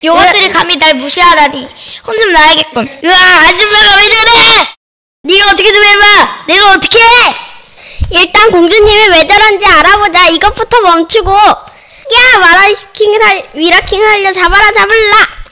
요것들이 감히 날 무시하다니. 혼 좀 나야겠군. 으아, 아줌마가 왜 저래? 네가 어떻게 좀 해봐. 내가 어떻게 해? 일단 공주님이 왜 저런지 알아보자. 이것부터 멈추고. 야, 위라킹 살려. 잡아라, 잡을라.